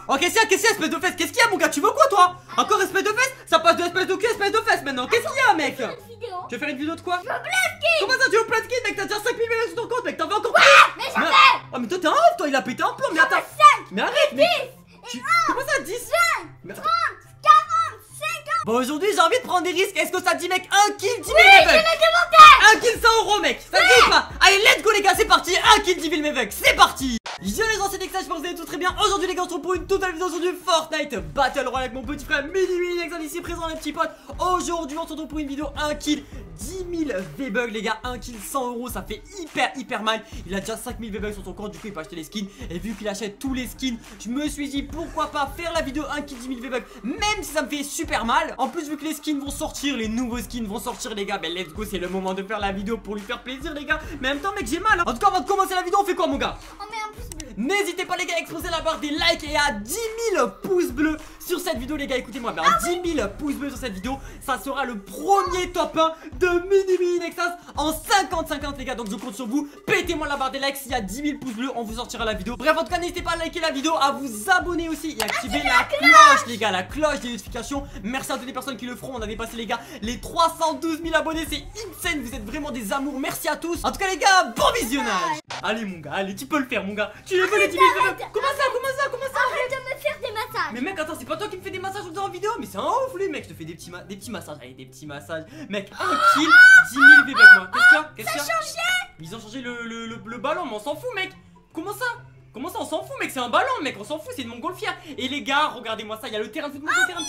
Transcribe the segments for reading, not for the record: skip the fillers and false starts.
Oh, qu'est-ce qu'il y a, espèce de fesse? Qu'est-ce qu'il y a, mon gars? Tu veux quoi, toi? Encore espèce de fesse? Ça passe de espèce de cul, espèce de fesse maintenant. Qu'est-ce qu'il y a, mec? Tu veux faire une vidéo de quoi? Je veux plein de skins. Comment ça, tu veux plein de skins, mec? T'as déjà 5000 balles sur ton compte, mec. T'en veux encore plus? Mais j'en ai. Oh, mais toi, t'es un ouf, toi. Il a pété un plomb. Mais attends. 5, Mais arrête, mais. 10, Comment ça, 10? 5, Mais 30, 40, 50. Bon, aujourd'hui, j'ai envie de prendre des risques. Est-ce que ça te dit, mec? 1 kill, 10 000 Je V-Bucks. l'ai demandé. 1 kill 100 €, mec. Ça te dit ou pas? Allez, let's go, les gars. C'est parti. 1 kill, 10 000 V-Bucks. C'est parti. Yo les gens, c'est Nexa, j'espère que vous allez tous très bien. Aujourd'hui les gars, on se retrouve pour une totale vidéo sur du Fortnite Battle Royale avec mon petit frère Mini Nexa ici présent, les petits potes. Aujourd'hui on se retrouve pour une vidéo 1 kill 10 000 V-Bucks les gars. 1 kill 100 €, ça fait hyper mal. Il a déjà 5000 V-Bucks sur son compte, du coup il peut acheter les skins. Et vu qu'il achète tous les skins, je me suis dit pourquoi pas faire la vidéo 1 kill 10 000 V-Bucks, même si ça me fait super mal. En plus vu que les skins vont sortir, les nouveaux skins vont sortir les gars, ben let's go, c'est le moment de faire la vidéo pour lui faire plaisir les gars. Mais en même temps mec, j'ai mal hein. En tout cas avant de commencer la vidéo, on fait quoi mon gars? On met un pouce bleu. N'hésitez pas les gars à exploser la barre des likes et à 10 000 pouces bleus sur cette vidéo les gars. Écoutez-moi bien, 10 000 pouces bleus sur cette vidéo, ça sera le premier top 1 de Mini Nexas en 50-50 les gars. Donc je compte sur vous, pétez-moi la barre des likes. S'il y a 10 000 pouces bleus, on vous sortira la vidéo. Bref en tout cas n'hésitez pas à liker la vidéo, à vous abonner aussi et activer la cloche les gars, la cloche des notifications. Merci à toutes les personnes qui le feront, on a dépassé les gars les 312 000 abonnés, c'est insane, vous êtes vraiment des amours, merci à tous. En tout cas les gars, bon visionnage. Allez mon gars, allez tu peux le faire mon gars. Tu les veux les 10 000 V-Bucks. Comment ça? Arrête de me faire des massages. Mais mec attends, c'est pas toi qui me fais des massages en vidéo. Mais c'est un ouf les mecs, je te fais des petits massages. Allez des petits massages. Mec 1 kill 10 000 V-Bucks moi. Qu'est-ce qu'il y a? Ça a changé. Ils ont changé le ballon, mais on s'en fout mec. Comment ça on s'en fout mec, c'est un ballon mec, on s'en fout, c'est une montgolfière. Et les gars, regardez-moi ça, il y a le terrain de foot,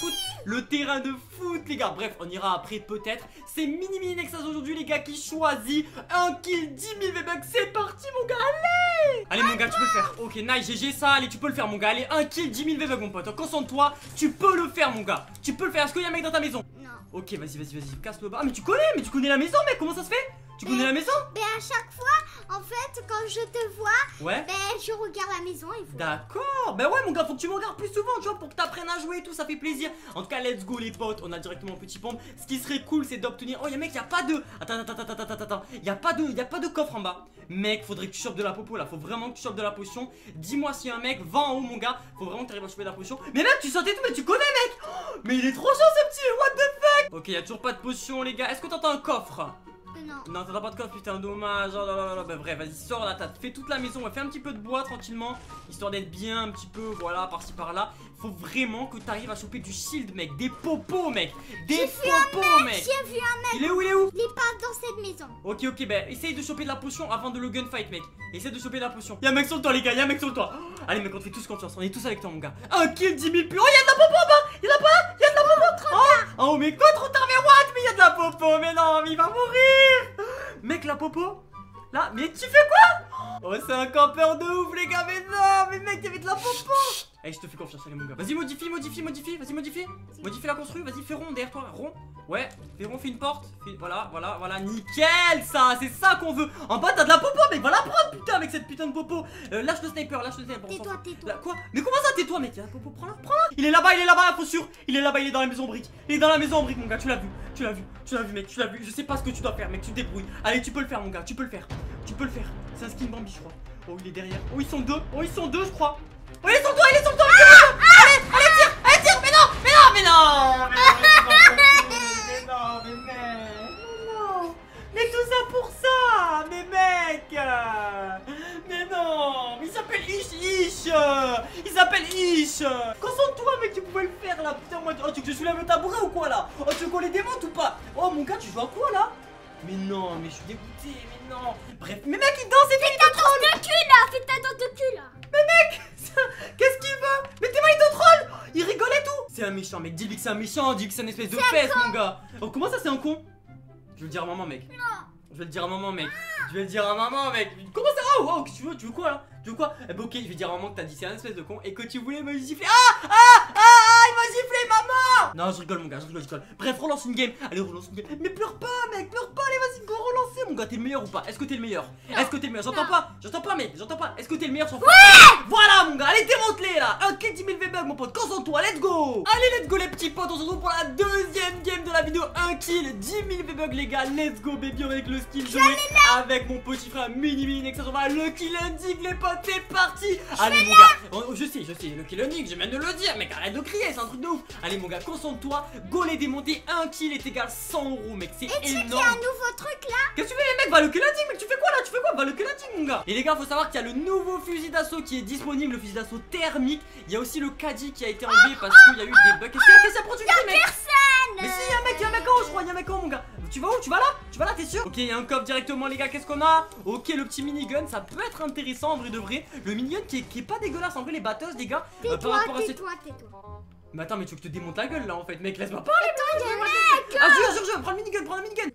le terrain de foot les gars. Bref, on ira après peut-être. C'est Mini Nexas aujourd'hui les gars qui choisit 1 kill 10 000 V-Bucks. C'est parti mon gars, allez mon gars, tu peux le faire. Ok nice, GG ça, allez tu peux le faire mon gars. Allez 1 kill 10 000 V-Bucks mon pote, concentre-toi, tu peux le faire mon gars. Tu peux le faire, est-ce qu'il y a un mec dans ta maison? Non. Ok vas-y, casse le bas. Ah mais tu connais la maison mec, comment ça se fait? Tu connais la maison? Mais à chaque fois, en fait, quand je te vois, ouais. je regarde la maison et voilà. D'accord, bah ouais mon gars, faut que tu me regardes plus souvent, tu vois, pour que t'apprennes à jouer et tout, ça fait plaisir. En tout cas, let's go les potes, on a directement un petit pompe. Ce qui serait cool, c'est d'obtenir. Oh, y'a mec, y'a pas de. Attends, y'a pas de coffre en bas. Mec, faudrait que tu chopes de la popo là, faut vraiment que tu chopes de la potion. Dis-moi s'il y a un mec, va en haut mon gars, faut vraiment que t'arrives à choper de la potion. Mais mec, tu sortais tout, mais tu connais mec. Oh, mais il est trop chaud ce petit, what the fuck. Ok, y'a toujours pas de potion les gars, est-ce que t'entends un coffre? Non, t'as pas de coffre, putain, dommage. Oh là là là, bah bref, vas-y, sors là, t'as fait toute la maison, on va faire un petit peu de bois tranquillement, histoire d'être bien un petit peu, voilà, par-ci par-là. Faut vraiment que t'arrives à choper du shield, mec, des popos, mec, des popos, mec. J'ai vu un mec. Il est où? Il est pas dans cette maison. Ok, bah essaye de choper de la potion avant de le gunfight, mec. Essaye de choper de la potion. Y'a un mec sur le toit, les gars, y'a un mec sur le toit. Oh, allez, mec, on te fait tous confiance, on est tous avec toi, mon gars. 1 kill 10 000 plus. Oh, y'a de la popo en bas. Y'en a pas? Y'a de la popo. Oh, mais quoi, trop tard, mais what? Mais y'a de la popo, mais non, mais il va mourir. Mec, la popo là, mais tu fais quoi? Oh, c'est un campeur de ouf, les gars, mais non, mais mec, y'avait de la popo. Allez, je te fais confiance, allez, mon gars. Vas-y, modifie, vas-y, modifie la construit, vas-y, fais rond derrière toi, rond. Ouais, fais rond, fais une porte. Voilà, nickel, ça, c'est ça qu'on veut. En bas, t'as de la popo, mec, va la prendre, putain, avec cette putain de popo. Lâche le sniper. Tais-toi. Quoi? Mais comment ça, tais-toi, mec? Y'a la popo, prends-la. Il est là-bas, la posture. Il est là-bas, il est dans la maison brique. Mon gars, tu l'as vu, mec, je sais pas ce que tu dois faire, mec, tu te débrouilles. Allez, tu peux le faire, mon gars, tu peux le faire. C'est un skin Bambi, je crois. Oh, il est derrière. Oh, ils sont deux, je crois. Oh, il est sur toi, Allez, tire. Mais non. Mais tout ça pour ça. Mais mec. Mais non. Mais il s'appelle Ish. Concentre-toi, mec, tu pouvais le faire là. Putain, moi, oh, tu veux que je soulève le tabouret ou quoi là? Oh, tu veux qu'on les démonte ou pas? Oh, mon gars, tu joues à quoi là? Mais non, mais je suis dégoûté, mais non. Bref, mais mec, il danse et fais ta danse de cul là. Fais ta danse de cul là. Mais mec, qu'est-ce qu'il veut? Mais t'es mal, il te troll. Il rigole et tout. C'est un méchant, mec, dis-lui que c'est un méchant. Dis-lui que c'est une espèce de peste, mon gars. Oh, comment ça, c'est un con? Je vais le dire à maman, mec. Non. Je vais le dire à maman, mec. Comment ça? Oh, tu veux quoi là? Tu veux quoi? Eh bah ok, je vais dire à maman que t'as dit c'est un espèce de con et que tu voulais me gifler. Il m'a giflé, maman. Non, je rigole, mon gars, je rigole. Bref, relance une game. Allez, relance une game. Mais pleure pas, mec, allez, vas-y, go relancer, mon gars. T'es le meilleur ou pas? Est-ce que t'es le meilleur? J'entends pas, mec, Est-ce que t'es le meilleur sur Fortnite? Voilà, mon gars, allez, démonte-les là. 1 kill 10 000 V-Bucks. V-Bucks mon pote, concentre-toi, let's go. Allez let's go les petits potes, on se retrouve pour la deuxième game de la vidéo. 1 kill, 10 000 V-Bucks les gars, let's go baby avec le skill joué avec mon petit frère Mini Nexus. On va le kill hunting les potes, c'est parti. Allez mon gars, je sais, le kill hunting, je viens de le dire, mec arrête de crier, c'est un truc de ouf. Allez mon gars, concentre-toi, go les démonter, 1 kill est égal 100 € mec, c'est énorme. Et tu sais qu'il y a un nouveau truc là. Qu'est-ce que tu fais les mecs, va le kill hunting mec, tu fais quoi là, tu fais quoi, va le kill hunting mon gars. Et les gars, faut savoir qu'il y a le nouveau fusil d'assaut qui est disponible, le fusil d'assaut thermique. Il y a aussi le caddie qui a été enlevé parce qu'il y a eu des bugs. Qu'est-ce qu'il y a pour du cri mec? Mais si, il y a un mec en haut je crois, il y a un mec en haut mon gars. Tu vas où? Tu vas là, t'es sûr? Ok, il y a un coffre directement les gars, qu'est-ce qu'on a? Ok, le petit minigun, ça peut être intéressant en vrai de vrai. Le minigun qui est pas dégueulasse en vrai, les batteuses les gars. Tais-toi. Mais attends, mais tu veux que je te démonte la gueule là en fait, mec, laisse-moi parler. Mec. Ah, jure, prends le minigun, prends le minigun.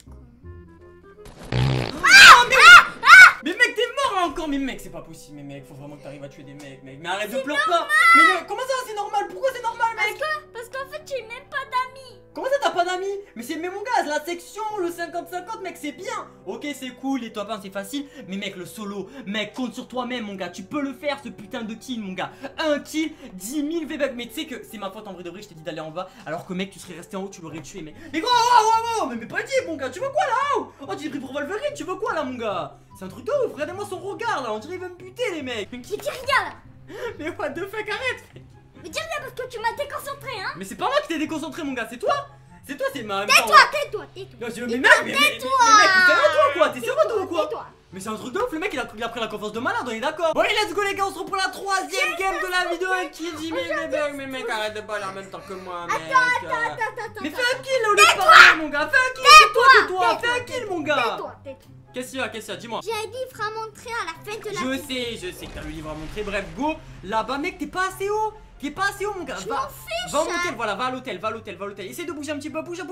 Mais mec, t'es mort là encore. Mais mec, c'est pas possible, mais mec, faut vraiment que t'arrives à tuer des mecs, mec. Mais arrête de pleurer pas. Mais mec, comment ça c'est normal? Pourquoi c'est normal mec? Parce qu'en fait j'ai même pas d'amis. Comment ça t'as pas d'amis? Mais mon gars, la section, le 50-50 mec, c'est bien. Ok, c'est cool, les top 1 c'est facile. Mais mec, le solo, mec, compte sur toi-même mon gars. Tu peux le faire ce putain de kill mon gars. 1 kill, 10 000 V-Bucks. Mais tu sais que c'est ma faute en vrai de vrai, je t'ai dit d'aller en bas. Alors que mec, tu serais resté en haut, tu l'aurais tué mec. Mais gros, mais pas dit mon gars, tu veux quoi là? Oh, tu es pris pour Wolverine, tu veux quoi là mon gars? C'est un truc de ouf, regardez-moi son regard là, on dirait il veut me buter les mecs. Mais dis rien là. Mais what the fuck, arrête. Mais dis rien parce que tu m'as déconcentré hein. Mais c'est pas moi qui t'ai déconcentré mon gars, c'est toi. C'est toi, c'est ma... Tais-toi. Mais mec, mais mec, t'es sérieux toi quoi? T'es sérieux toi ou quoi? Mais c'est un truc de ouf, le mec il a pris la confiance de malade, on est d'accord. Bon allez let's go les gars, on se retrouve pour la troisième game de la vidéo qui dit mais mec arrête de parler en même temps que moi mec. Attends. Mais fais un kill là au lieu de parler mon gars, fais un kill, c'est toi, fais un kill mon gars. Tais-toi. Qu'est-ce qu'il y a, dis-moi. J'ai un livre à montrer à la fin de la vidéo. Je sais que t'as le livre à montrer, bref go. Là-bas mec, t'es pas assez haut. T'es pas assez haut mon gars. Va au motel, voilà, va à l'hôtel. Essaye de bouger un petit peu, bouge.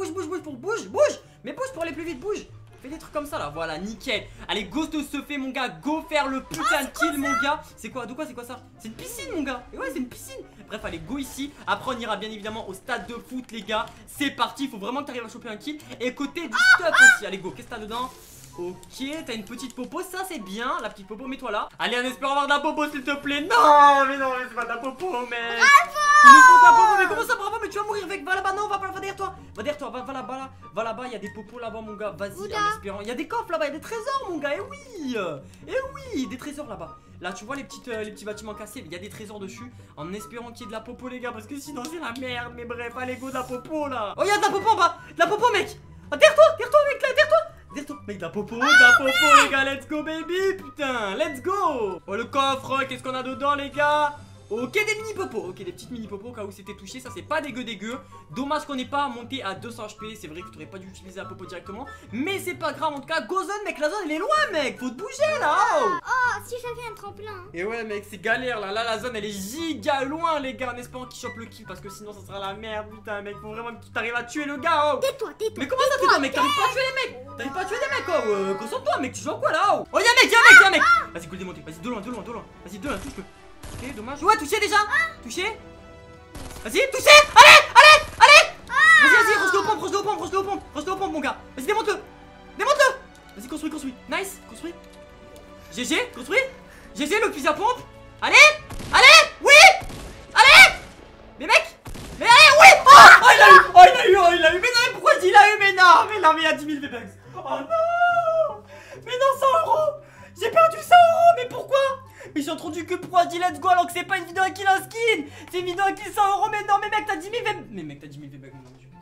Mais bouge pour aller plus vite, bouge. Fais des trucs comme ça là, voilà, nickel. Allez, go se fait mon gars, go faire le putain de kill mon gars. C'est quoi ça? C'est une piscine mon gars. Et ouais, c'est une piscine. Bref, allez, go ici. Après, on ira bien évidemment au stade de foot les gars. C'est parti, faut vraiment que t'arrives à choper un kill. Et côté du stuff aussi. Allez, go, qu'est-ce que t'as dedans? Ok, t'as une petite popo, ça c'est bien. La petite popo, mets-toi là. Allez, en espérant avoir de la popo s'il te plaît. Non, mais c'est pas de la popo mec. Il nous faut de la popo, mais comment ça bravo? Mais tu vas mourir mec, va là-bas, non, va derrière toi. Va là-bas, il y a des popos là-bas mon gars. Vas-y, en espérant. Il y a des coffres là-bas, il y a des trésors mon gars. Et oui, des trésors là-bas. Là tu vois les petits bâtiments cassés, il y a des trésors dessus. En espérant qu'il y ait de la popo les gars, parce que sinon c'est la merde. Mais bref, allez go de la popo là. Oh, il y a de la popo en bas, de la popo mec. Derrière-toi mec, là, derrière-toi mec, de la popo les gars, let's go baby, putain, let's go. Oh le coffre, qu'est-ce qu'on a dedans les gars? Ok, des mini popos, ok, des petites mini popos au cas où c'était touché, ça c'est pas dégueu. Dommage qu'on n'ait pas monté à 200 HP, c'est vrai que t'aurais pas dû utiliser la popo directement. Mais c'est pas grave, en tout cas, go zone mec, la zone elle est loin mec, faut te bouger là. Oh, si j'avais un tremplin. Et ouais mec, c'est galère là, la zone elle est giga loin les gars, en espérant qu'il chope le kill parce que sinon ça sera la merde, putain mec, faut vraiment que t'arrives à tuer le gars. Tais-toi. Mais comment ça tais-toi mec, t'arrives pas à tuer les mecs? T'arrives pas à tuer des mecs concentre-toi mec, tu joues quoi là? Oh y'a un mec, Vas-y, go le démonter, vas-y, de loin, vas-y, de loin, touche-le. Ok, dommage. Ouais, touché déjà. Touché. Vas-y, touché. Allez. Vas-y, reste au pompe, mon gars. Vas-y, démonte-le. Vas-y, construis. Nice, construis. GG, construis. GG, le fusil à pompe. Allez. Oui. Allez. Mais mec. Mais allez, oui. Oh, il a eu. Mais non, mais pourquoi je dis il a eu? Mais non, mais il y a 10 000 V-Bucks. Oh non. Mais non, 100 €. J'ai perdu 100 €. Mais pourquoi? Mais j'ai entendu que pourquoi je dis let's go alors que c'est pas une vidéo qui la skin. C'est une vidéo qui 100 €. Mais non, mais mec, t'as 10 000 V-Bucks. Mais mec, t'as 10 000 V-Bucks.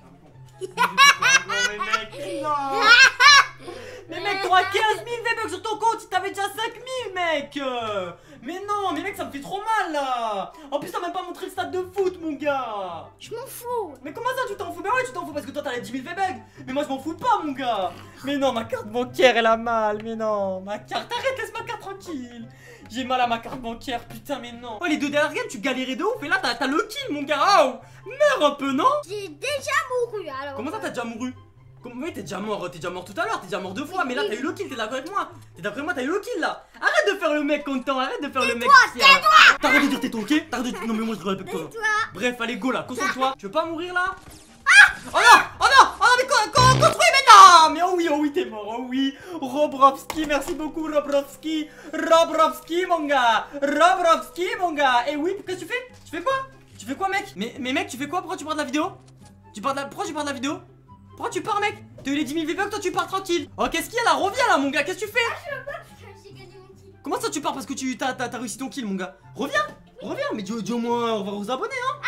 Non. Mais mec, t'auras 15 000 V-Bucks sur ton compte si t'avais déjà 5 000 mec. Mais non, mais mec, ça me fait trop mal là. En plus, t'as même pas montré le stade de foot mon gars. Je m'en fous. Mais comment ça tu t'en fous? Mais ouais, tu t'en fous parce que toi t'as les 10 000 V-Bucks. Mais moi je m'en fous pas mon gars. Mais non, ma carte bancaire elle a mal. Mais non, ma carte, arrête, laisse ma carte tranquille. J'ai mal à ma carte bancaire, putain, mais non. Oh, les deux dernières games, tu galérais de ouf. Et là, t'as le kill, mon gars. Oh, meurs un peu, non? J'ai déjà mouru alors. Comment ça, t'as déjà mouru? Oui, t'es déjà mort tout à l'heure. T'es déjà mort 2 fois. Mais là, t'as eu le kill. T'es d'accord avec moi? T'es d'accord avec moi? T'as eu le kill là. Arrête de faire le mec content. Arrête de faire le mec fier. T'arrêtes de dire tais-toi, ok? T'arrêtes de... Non, mais moi, je avec toi. Bref, allez, go là. Concentre-toi. Tu veux pas mourir là? Oh non, mais construis, mais non. Mais oh oui, t'es mort, oh oui. Robrovski, merci beaucoup, Robrovski, mon gars. Et oui, qu'est-ce que tu fais? Tu fais quoi? Tu fais quoi mec? Mais mec tu fais quoi? Pourquoi tu pars de la vidéo? Pourquoi tu pars de la vidéo? Pourquoi tu pars mec? T'as eu les 10 000 V-Bucks, toi tu pars tranquille. Oh qu'est-ce qu'il y a là? Reviens là mon gars, qu'est-ce que tu fais? Je veux pas parce que j'ai gagné mon kill. Comment ça tu pars parce que t'as réussi ton kill mon gars? Reviens, mais dis au moins on va vous abonner hein.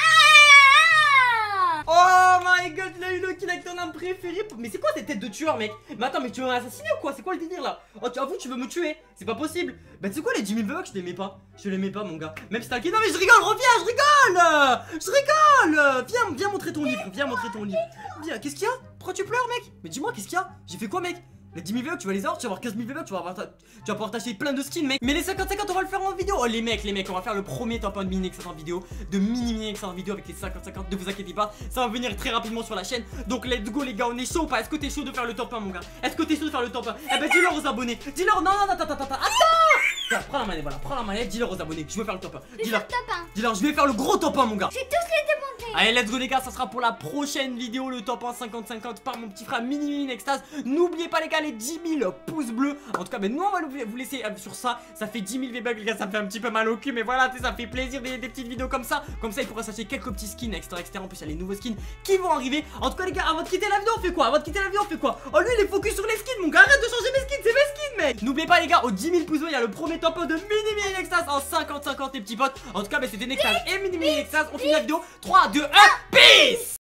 Oh my god, il a eu le kill avec ton arme préférée. Mais c'est quoi cette tête de tueur mec? Mais attends, mais tu veux m'assassiner ou quoi? C'est quoi le délire là? Oh tu avoues tu veux me tuer? C'est pas possible. Bah tu sais quoi les 10 000 V-Bucks je l'aimais pas. Je l'aimais pas mon gars. Même si t'as un kill. Non mais je rigole, reviens, je rigole. Viens montrer ton livre, Viens, qu'est-ce qu'il y a? Pourquoi tu pleures mec? Mais dis-moi qu'est-ce qu'il y a? J'ai fait quoi mec? Les 10 000 V-Bucks tu vas les avoir, tu vas avoir 15 000 V-Bucks, tu vas pouvoir t'acheter plein de skins mec. Mais les 50-50 on va le faire en vidéo. Oh les mecs on va faire le premier top 1 de mini excellent vidéo. De mini excellent vidéo avec les 50-50. Ne vous inquiétez pas, ça va venir très rapidement sur la chaîne. Donc let's go les gars, on est chaud ou pas? Est-ce que t'es chaud de faire le top 1 mon gars? Est-ce que t'es chaud de faire le top 1? Eh ben dis-leur aux abonnés. Dis-leur, non attends. Prends la manette, voilà, prends la manette, dis-leur aux abonnés. Je veux faire le top 1. Dis-leur, je vais faire le gros top 1 mon gars. Je vais tous les démonter. Allez let's go les gars, ça sera pour la prochaine vidéo, le top 1 50-50 par mon petit frère Mini Extase. N'oubliez pas les gars les 10 000 pouces bleus. En tout cas nous on va vous laisser sur ça. Ça fait 10 000 V-Bucks les gars, ça me fait un petit peu mal au cul. Mais voilà, ça fait plaisir des petites vidéos comme ça. Comme ça il pourra s'acheter quelques petits skins etc. En plus il y a les nouveaux skins qui vont arriver. En tout cas les gars, avant de quitter la vidéo on fait quoi? Oh lui il est focus sur les skins mon gars, arrête de changer mes skins, c'est mes skins mec. N'oubliez pas les gars, aux 10 000 pouces bleus il y a le premier top 1 de Mini Extase en 50-50 les petits potes. En tout cas c'était Nextase et Mini Extase. On finit la vidéo, 3, 2, 1, peace.